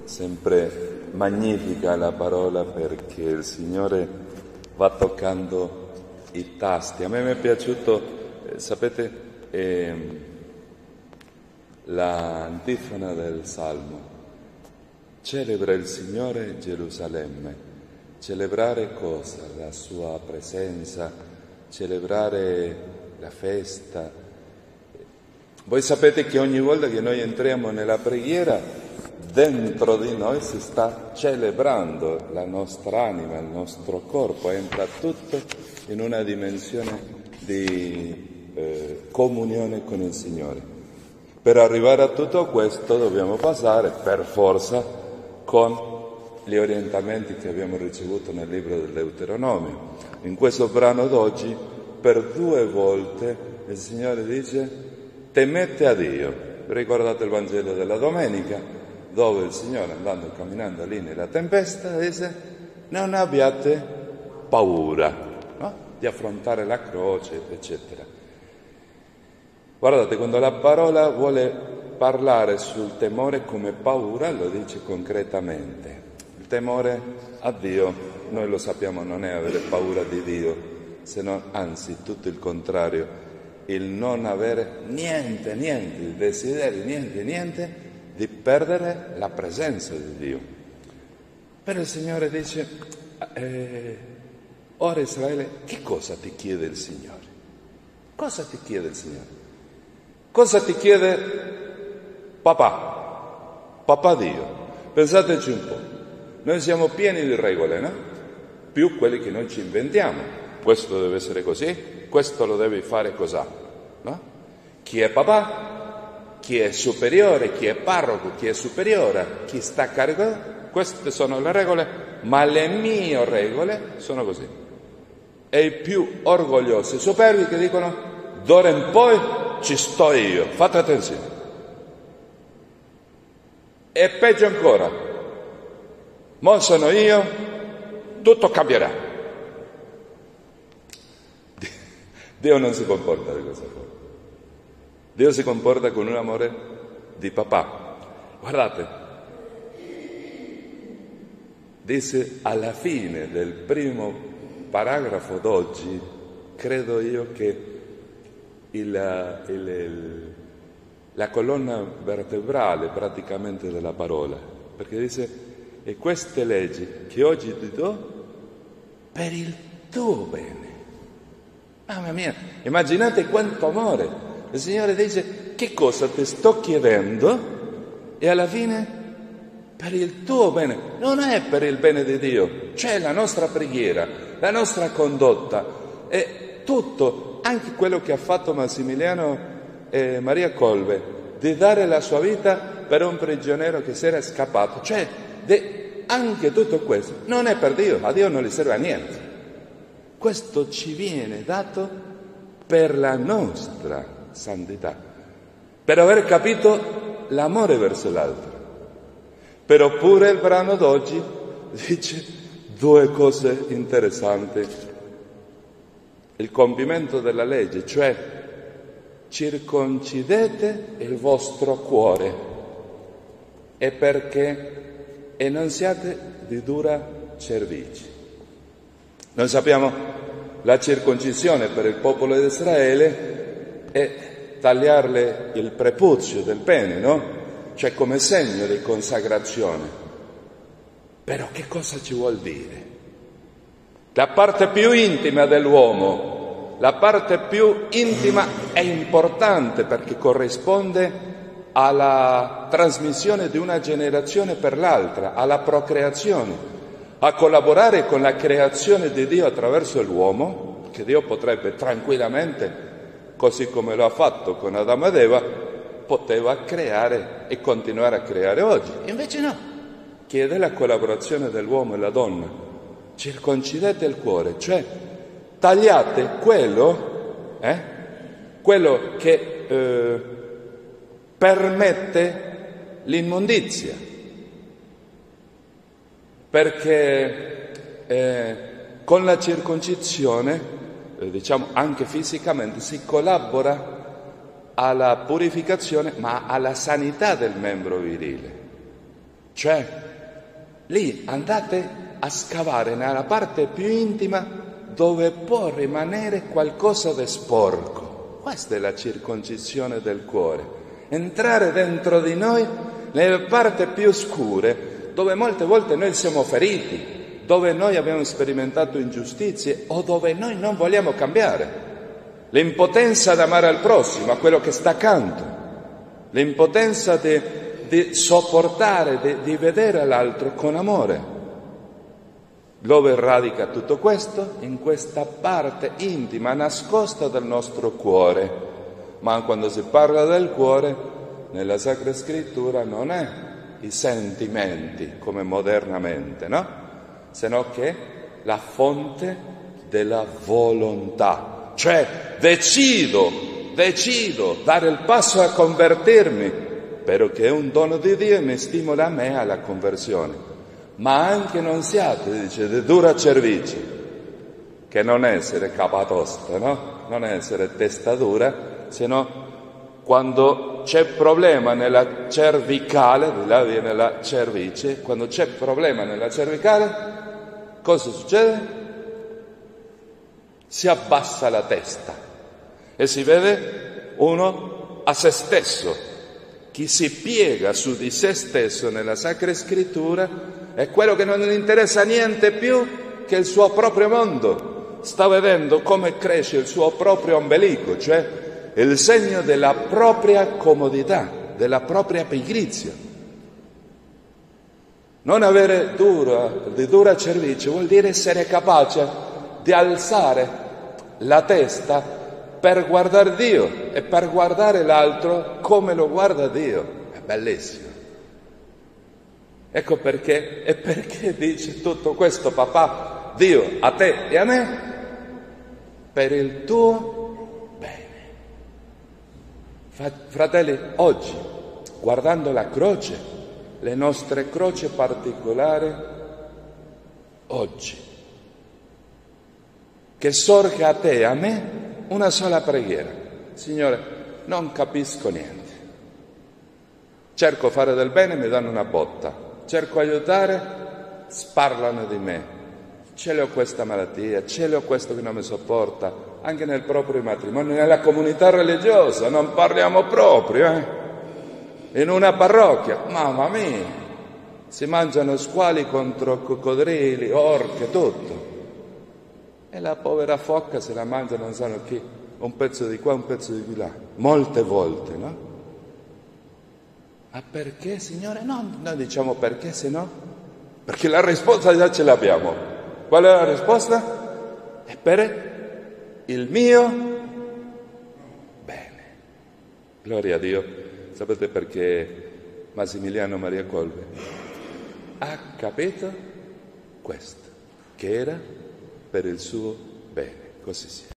sempre magnifica la parola perché il Signore va toccando i tasti. A me mi è piaciuto, sapete, l'antifona del Salmo. Celebra il Signore Gerusalemme. Celebrare cosa? La sua presenza, celebrare la festa. Voi sapete che ogni volta che noi entriamo nella preghiera, dentro di noi si sta celebrando la nostra anima, il nostro corpo, entra tutto in una dimensione di comunione con il Signore. Per arrivare a tutto questo dobbiamo passare per forza con gli orientamenti che abbiamo ricevuto nel libro del Deuteronomio. In questo brano d'oggi, per 2 volte, il Signore dice: temete a Dio. Ricordate il Vangelo della domenica, dove il Signore, andando camminando lì nella tempesta, dice: non abbiate paura, no? Di affrontare la croce, eccetera. Guardate, quando la parola vuole parlare sul temore come paura, lo dice concretamente. Il temore a Dio, noi lo sappiamo, non è avere paura di Dio, se no, anzi, tutto il contrario, il non avere niente, il desiderio, niente, di perdere la presenza di Dio. Però il Signore dice: ora Israele, che cosa ti chiede il Signore? Cosa ti chiede il Signore? Cosa ti chiede papà Dio? Pensateci un po'. Noi siamo pieni di regole, no? Più quelli che noi ci inventiamo. Questo deve essere così, questo lo devi fare così, no? Chi è papà, chi è superiore, chi è parroco, chi è superiore, chi sta a carico, queste sono le regole, ma le mie regole sono così. E i più orgogliosi e superbi che dicono: d'ora in poi ci sto io, fate attenzione. E peggio ancora, mo sono io, tutto cambierà. Dio non si comporta di questa forma. Dio si comporta con un amore di papà. Guardate, disse alla fine del primo paragrafo d'oggi, credo io che la colonna vertebrale praticamente della parola, perché dice: e queste leggi che oggi ti do per il tuo bene. Mamma mia, immaginate quanto amore. Il Signore dice: che cosa ti sto chiedendo? E alla fine per il tuo bene. Non è per il bene di Dio. C'è la nostra preghiera, la nostra condotta, e tutto, anche quello che ha fatto Massimiliano e Maria Colbe, di dare la sua vita per un prigioniero che si era scappato. Cioè, anche tutto questo non è per Dio, a Dio non gli serve a niente. Questo ci viene dato per la nostra santità, per aver capito l'amore verso l'altro. Però pure il brano d'oggi dice 2 cose interessanti. Il compimento della legge, cioè circoncidete il vostro cuore, e non siate di dura cervice. Noi sappiamo la circoncisione per il popolo di Israele è tagliarle il prepuzio del pene, no? Cioè come segno di consacrazione. Però che cosa ci vuol dire? La parte più intima dell'uomo, la parte più intima è importante perché corrisponde alla trasmissione di una generazione per l'altra, alla procreazione, a collaborare con la creazione di Dio attraverso l'uomo, che Dio potrebbe tranquillamente, così come lo ha fatto con Adamo ed Eva, poteva creare e continuare a creare oggi. Invece no, chiede la collaborazione dell'uomo e la donna. Circoncidete il cuore, cioè tagliate quello che permette l'immondizia, perché con la circoncisione, diciamo anche fisicamente, si collabora alla purificazione ma alla sanità del membro virile. Cioè, lì andate a scavare nella parte più intima dove può rimanere qualcosa di sporco. Questa è la circoncisione del cuore. Entrare dentro di noi nelle parti più oscure, dove molte volte noi siamo feriti, dove noi abbiamo sperimentato ingiustizie o dove noi non vogliamo cambiare. L'impotenza ad amare al prossimo, a quello che sta accanto, l'impotenza di sopportare, di vedere l'altro con amore. Dove radica tutto questo? In questa parte intima, nascosta del nostro cuore. Ma quando si parla del cuore, nella Sacra Scrittura non è i sentimenti, come modernamente, no? Se no che la fonte della volontà. Cioè, decido, dare il passo a convertirmi, perché è un dono di Dio e mi stimola a me alla conversione. Ma anche non siate, dice, di dura cervice, che non essere capatosta, no? Non essere testa dura, se no quando c'è problema nella cervicale, di là viene la cervice, quando c'è problema nella cervicale, cosa succede? Si abbassa la testa e si vede uno a se stesso. Chi si piega su di se stesso nella Sacra Scrittura è quello che non gli interessa niente più che il suo proprio mondo. Sta vedendo come cresce il suo proprio ombelico, cioè il segno della propria comodità, della propria pigrizia. Non avere di dura cervice vuol dire essere capace di alzare la testa per guardare Dio e per guardare l'altro come lo guarda Dio. È bellissimo. Ecco perché, e perché dice tutto questo, papà, Dio, a te e a me, per il tuo bene. Fratelli, oggi, guardando la croce, le nostre croci particolari, oggi, che sorga a te e a me una sola preghiera. Signore, non capisco niente. Cerco fare del bene, mi danno una botta. Cerco aiutare, sparlano di me. Ce l'ho questa malattia, ce l'ho questo che non mi sopporta, anche nel proprio matrimonio, nella comunità religiosa, non parliamo proprio, in una parrocchia, mamma mia, si mangiano squali contro coccodrilli, orche, tutto. E la povera focca se la mangia non sanno chi, un pezzo di qua, un pezzo di là, molte volte, no? Ma perché, Signore? No, noi diciamo perché, se no? Perché la risposta già ce l'abbiamo. Qual è la risposta? È per il mio bene. Gloria a Dio. Sapete perché Massimiliano Maria Colbe ha capito questo, che era per il suo bene. Così sia.